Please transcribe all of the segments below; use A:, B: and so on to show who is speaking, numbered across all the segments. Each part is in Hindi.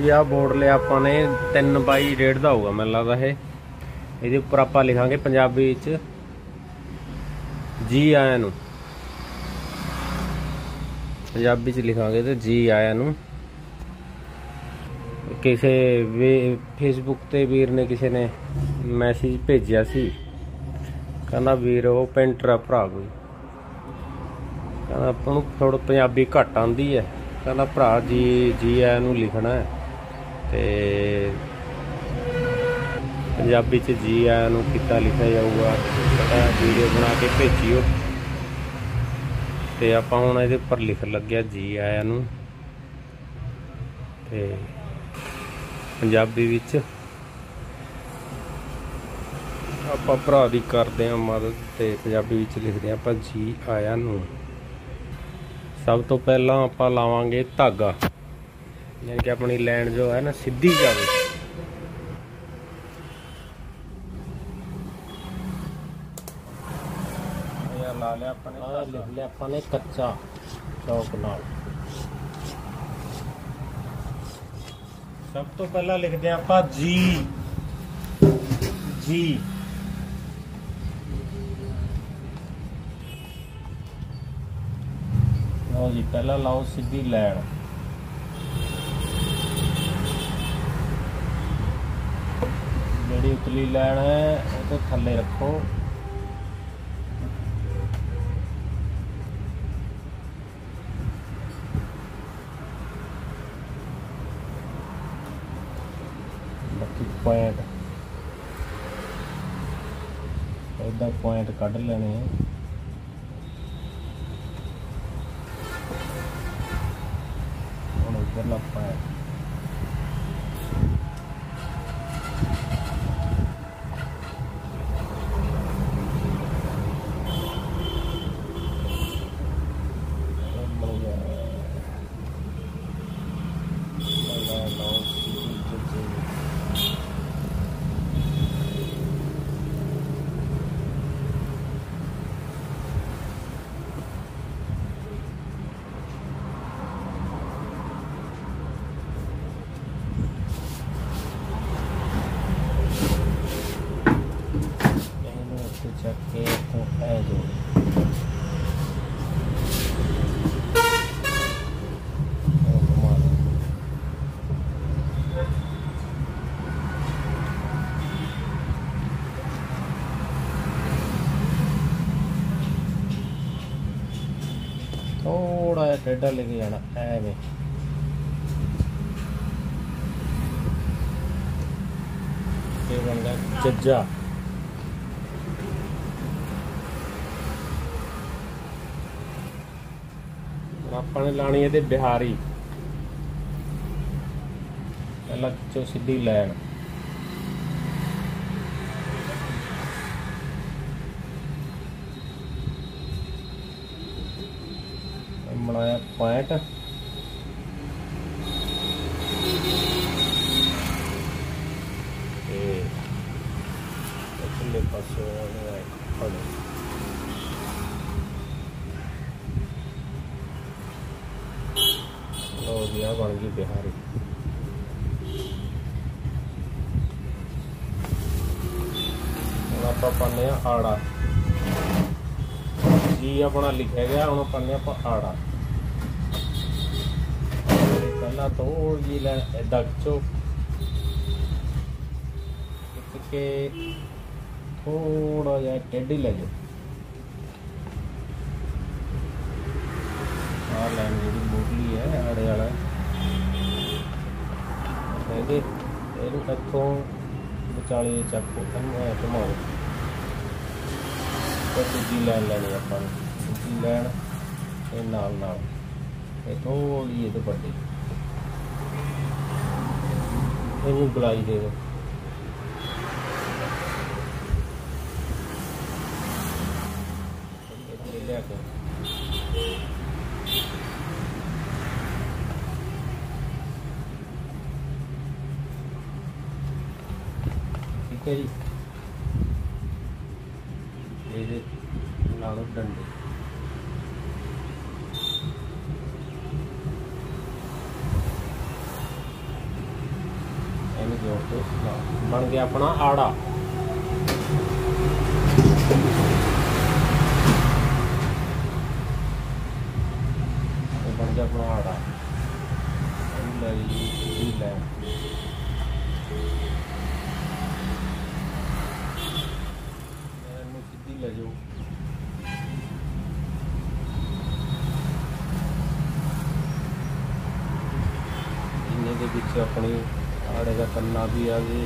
A: जी आ बोर्ड लिया आपने 3x1.5 का होगा मैं लगता है। ये उपर आप लिखांगे पंजाबी जी आया नू, पंजाबी च लिखांगे तो जी आया नू। किसी फेसबुक ते वीर ने किसी ने मैसेज भेजा सी, कहना वीर वो पेंटर आ भरा कोई, कहना अपन थोड़ा पंजाबी घट आती है, कहना भरा जी जी आया नू लिखना है ते पंजाबी च जी आया नू कितना लिखा जाऊगा, वीडियो बना के भेजियो। तो आप हुण इहदे उपर लिख लगे जी आया नू ते पंजाबी विच आपां भरा दी करदे हां मदद ते पंजाबी विच लिखदे हां आपां जी आया नू। सब तो पहला आपां लावांगे धागा, यानी कि अपनी लाइन जो है ना सीधी जावे। ला लिया अपने, लिख लिया अपने कच्चा चौक नाल। सब तो पहला लिखते हैं आप जी जी, लो जी पहला लाओ सीधी लैन, जी उतली लैन है वो तो थले रखो। पॉइंट इदा पॉइंट कढ़ लेने हैं। हुण इधरला पॉइंट चक्के तो है जो थोड़ा जा टेढ़ा लेके जाना एवें। बन गया जज्जा। आपने लानी है बिहारी, पहला खिंचो सीधी लैन, बनाया पॉइंट, पिछले पासे लो जी आ बन गई बिहारी। आप पाने आड़ा, जी अपना लिखा गया, हम पाने आड़ा। पहला थोड़ी जी लैन इदा खिचो, खिच के थोड़ा जा टेढ़ी ले जाओ। आ लैन जी मोटली है आड़े वाला, इतों विचाले चाकू घुमाओ तो दूजी लैन लैनी आप, दूजी लैन ये नाल नाल ये थोड़ी ये बड़ी इनू गुलाई दे दो। ठीक है जी, ये लाओ डंडे, जोड़ के बन गया अपना आड़ा। बन गया अपना आड़ा। सीधी ले जाओ। इन्हें के पीछे अपनी आड़े का कन्ना भी आ गए,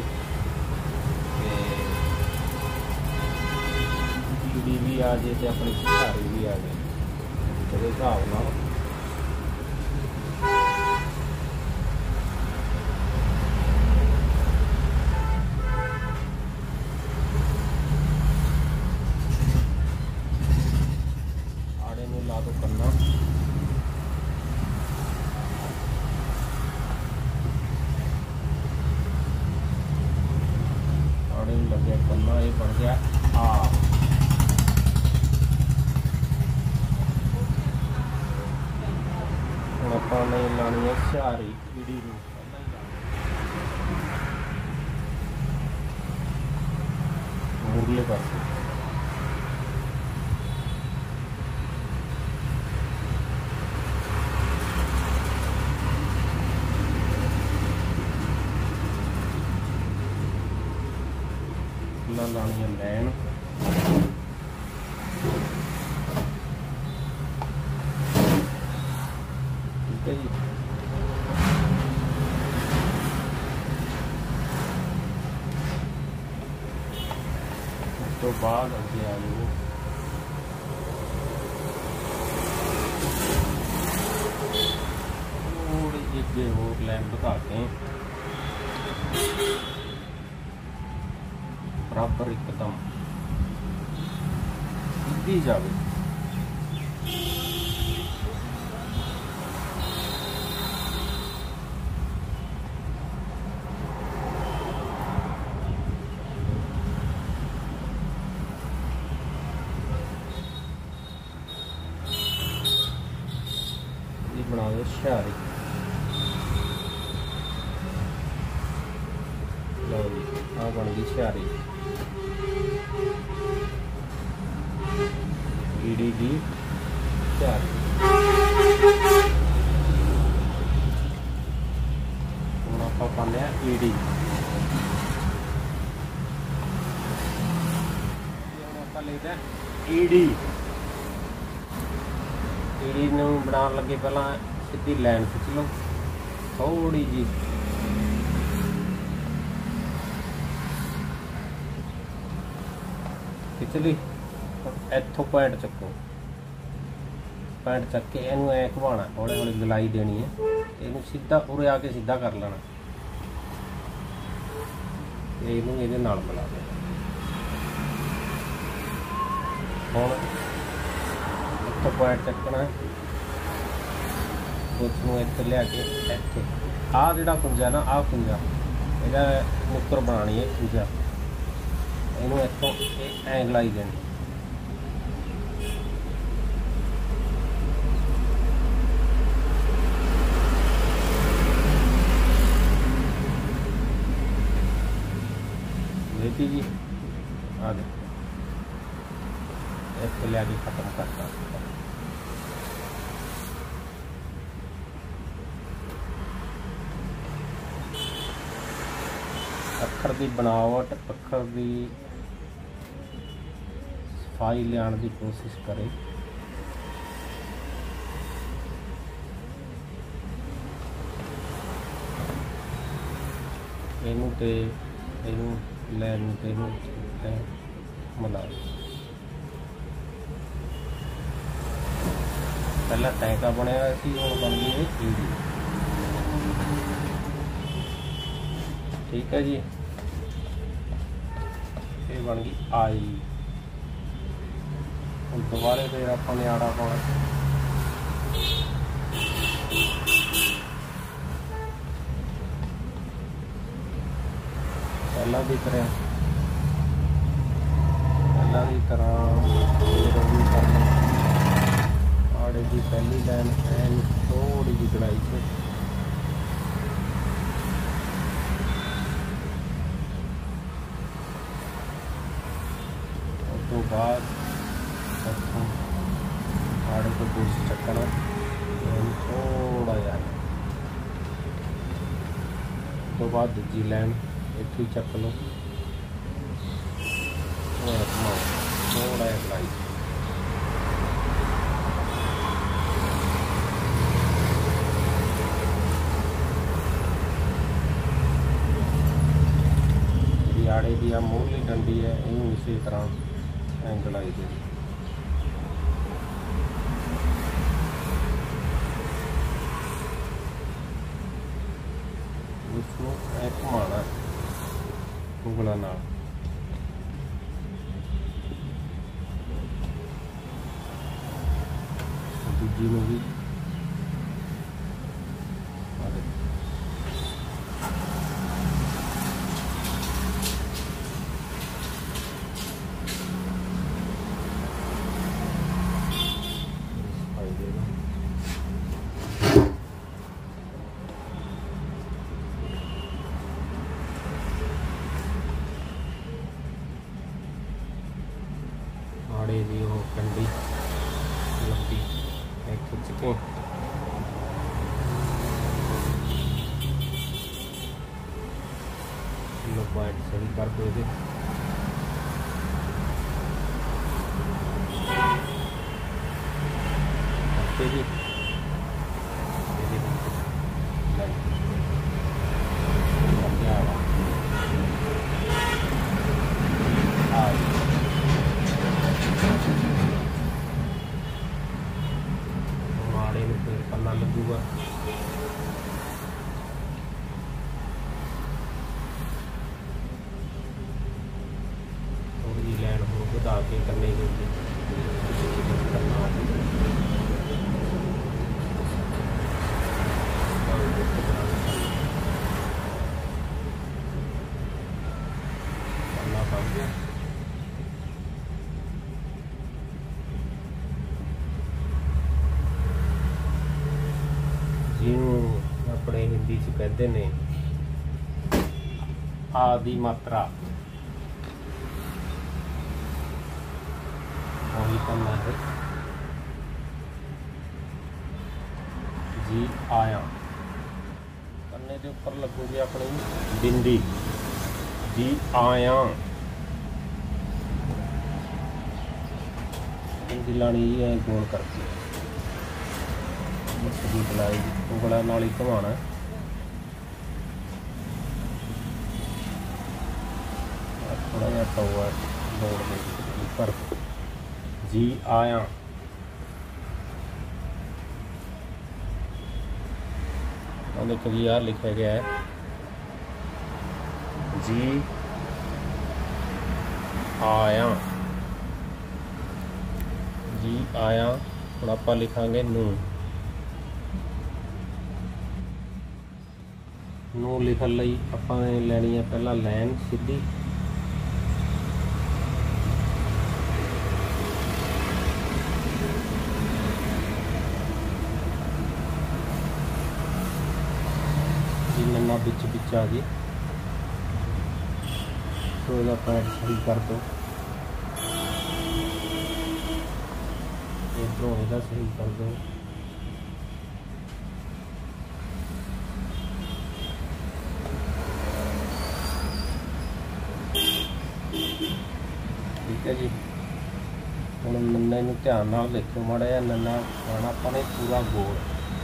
A: कीड़ी भी आ जाए तो अपनी सिहारी भी आ गई। तो हिसाब नाल आड़े में ला दो कन्ना। लग गया कन्ना, ये बन गया आ। हम अपने लानी है सिहारी कीड़ी मुरले पास। लानी है लैन। ठीक है जी। उस तो बाद अगे आ जाओ थोड़ी जी होर लैन बढ़ा के बराबर एकदम सीधी जावे। ये बना दो सिहारी। लो जी आ बन गई सिहारी कीड़ी की सिहारी। हम आप पाने ईड़ी। ईड़ी ईड़ी बना लगे पहला सीधी लाइन खिंच लो थोड़ी जी। खिंच ली इतों पैंट चको। पैंट चक के इनू ऐ घुमाना, हौले हौले गलाई देनी है। इनू सीधा उरे आके सीधा कर लेना। इनू इहदे नाल मिला देना। हुण इतों पैंट चकना, उसनू इत्थे लिया के इत्थे आ जिहड़ा कुंजा ना आ कुंजा इहदा नुक्कर बनानी है कुंजा। इनू इतों ऐ गलाई देनी। देखिए जी आ गए इतने लिया के खत्म करता। अखर की बनावट अखर की सफाई लियाण की कोशिश करे। इनू ते इनू लैन मिला पहला टैंका बनया सी, हुण बन गई है ईड़ी। ठीक है जी। ये बन गई आई। हम दोबारे फिर अपने आड़ा पाना। पहला की तरह आड़े की पहली लाइन एन थोड़ी जी कढ़ाई से बाद आड़े को बूस चक्कना थोड़ा यार तो बाद दूजी लैन इतों ही चक लो थोड़ा अगलाई आड़े की आ मूहरली डंडी है इनू इसी तरह एंगलाई दे उसको घुमाना ਉਂਗਲਾਂ ਨਾਲ ਦੂਜੀ ਨੂੰ ਵੀ आड़े की वो कंडी लंबी खिंच के पॉइंट सही कर दो जी पन्ना लगूगा थोड़ी लैन हो बधा के करने के लिए पन्ना बन गया जिन्हों अपने हिंदी च कहते ने आदि मात्रा वही करना है जी आया करने के ऊपर लगूगी अपनी बिंदी जी आया बिंदी लानी है गोल करके की बुलाई ਉਂਗਲਾਂ ਨਾਲ ਹੀ ਘੁਮਾਉਣਾ थोड़ा जिहा टोआ मोड़ दे पर जी आया देखो जी यार लिखा गया है जी आया जी आया हम आप लिखांगे नू नू लिखण लई आपां ने लैनी है पहला लैन सीधी नन्ना बिच बिच आ गई तो इसका पैड सही कर दो इधरों इसका सही कर दो ठीक है जी हम नन्ने नूं ध्यान नाल देखो माड़ा जिहा नन्ना आना अपने पूरा गोल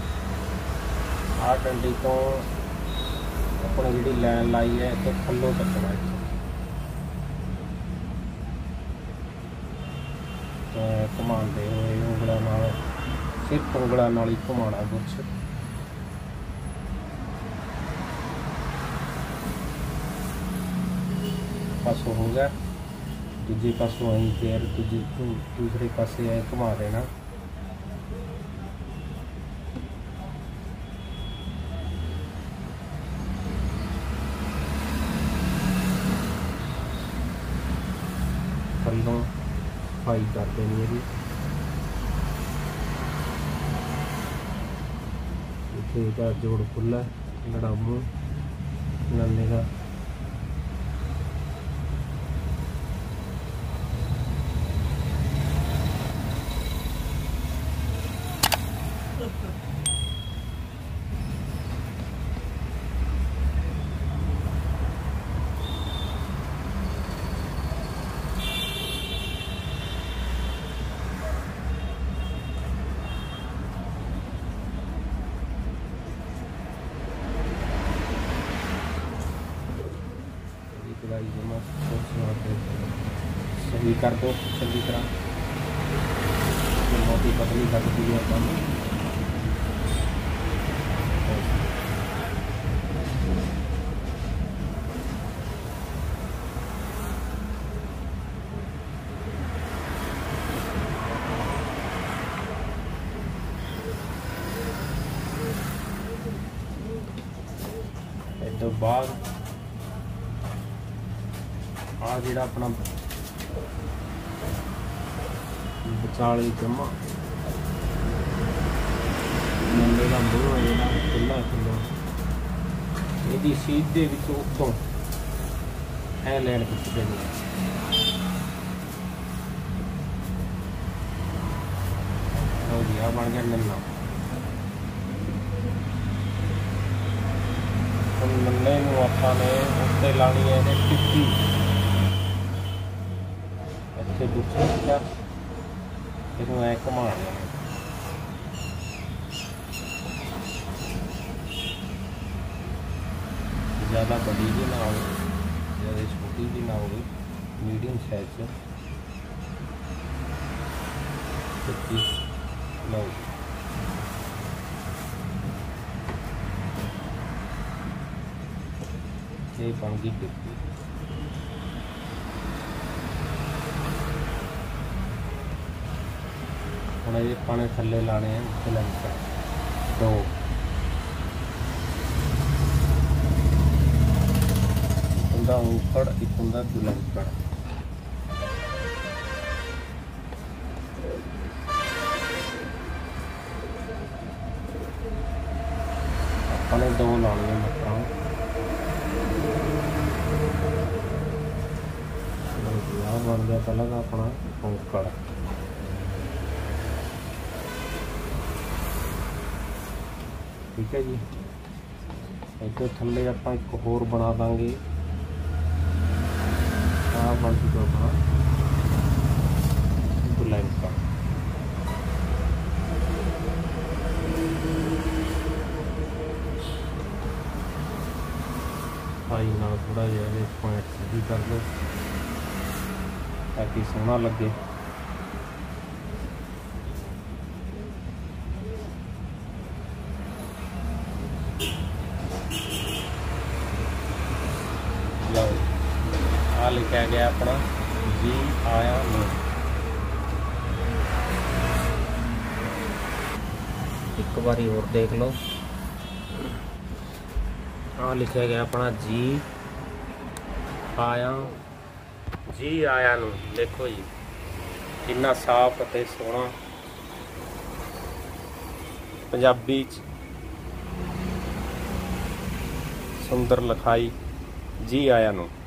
A: आ डंडी तो अपनी जी लैन लाई है तो थल्लों चकना घुमाते हुए ਉਂਗਲਾਂ नाल सिर्फ ਉਂਗਲਾਂ नाल ही घुमाना कुछ पासों हो गया दूजे पासों आई फिर दूसरे पासे आए घुमा देना थल्लों फाई कर देनी है जी इतने का जोड़ खुला लड़ामू नन्ने का सही कर दो चंगी तरह, मोटी पतली कर दी है अपन। तो बाद आ जिहड़ा अपना विचाले जमा मुंडे का मूँह है जिहड़ा खुला खुला, यदि सीध दे विच उत्तों ऐ लैन खिच देनी है। लो जी आ बन गया नन्ना। नन्ने नूं आपां ने उत्ते लानी है इहने टिक्की, इत्थे दूसरी सीधा इसनूं ऐ घुमा देना। ज़्यादा बड़ी भी ना हो, ज़्यादा छोटी भी ना हो, मीडियम साइज से टिक्की लो। ये बन गई टिक्की। हुण ये पाने थल्ले लाने हैं लंकर दो। हुंदा ऊकड़ एक हुंदा दुलंकड़। अपने दो लाने मक्कां बन गया पहला का अपना ऊकड़। ठीक है जी, इधर थल्ले आप एक होर बना देंगे। आ बन चुका अपना दुलंका। भाई ना थोड़ा जिहा पॉइंट सही कर दो ताकि सोहना लगे। लो आ लिखा गया अपना जी आया नो। एक बारी और देख लो, आ लिखा गया अपना जी आया, जी आया नो। देखो जी कितना साफ ते सोहना पंजाबी सुंदर लिखाई जी आया नो।